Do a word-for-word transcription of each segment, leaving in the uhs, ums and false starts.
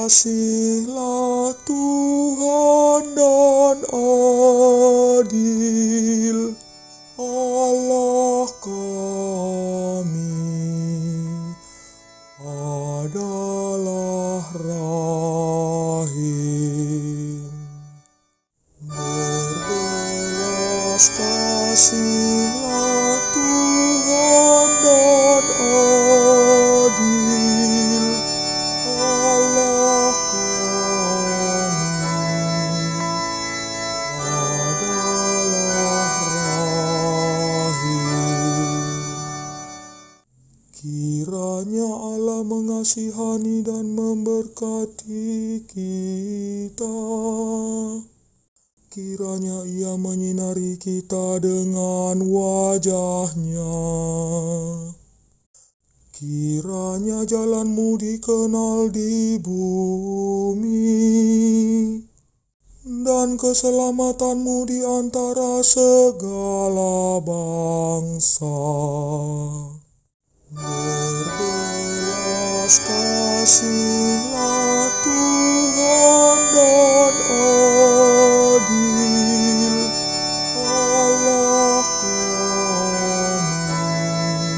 kasihlah Tuhan dan adil, Allah kami adalah rahim. Berbelas kasihlah Tuhan dan adil, Allah kami adalah rahim. Kiranya Allah mengasihani dan memberkati kita. Kiranya Ia menyinari kita dengan wajah-Nya. Kiranya jalan-Mu dikenal di bumi, dan keselamatan-Mu di antara segala bangsa. Berbelas kasihlah Tuhan dan adil, Allah kami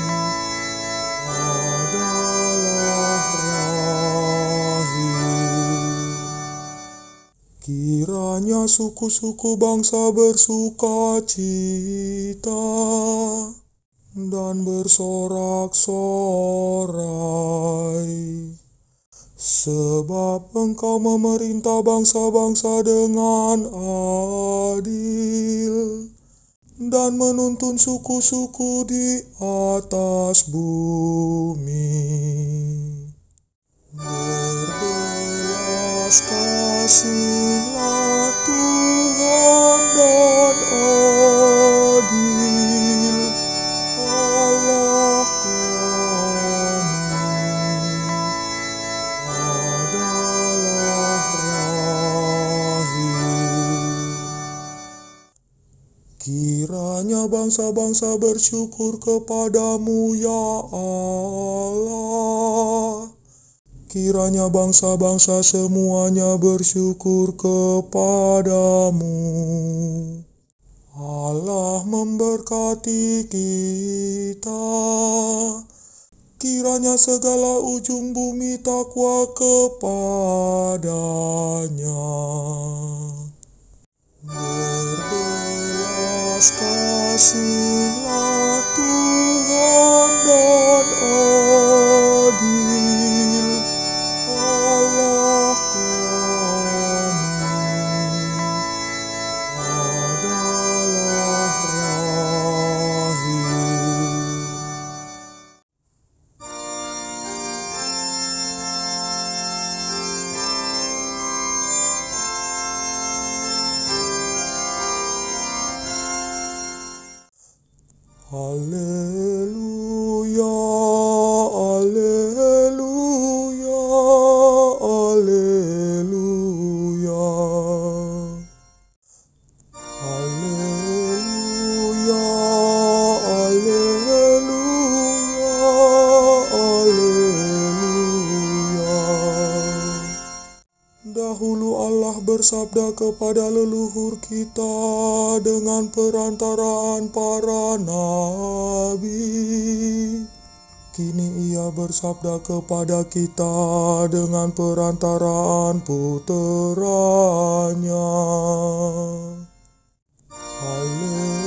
adalah rahim. Kiranya suku-suku bangsa bersukacita dan bersorak-sorai, sebab Engkau memerintah bangsa-bangsa dengan adil dan menuntun suku-suku di atas bumi. Berbelas kasihlah Tuhan dan adil, Allah kami adalah rahim. Kiranya bangsa-bangsa bersyukur kepadamu, ya Allah. Kiranya bangsa-bangsa semuanya bersyukur kepadamu. Allah memberkati kita. Kiranya segala ujung bumi takwa kepada-Nya. Berbelas kasihlah Tuhan dan adil, Allah kami adalah rahim. Haleluya, haleluya, haleluya. Haleluya, haleluya, haleluya. Dahulu Allah bersabda kepada leluhur kita dengan perantaraan para nabi. Kini Ia bersabda kepada kita dengan perantaraan puteranya. Haleluya.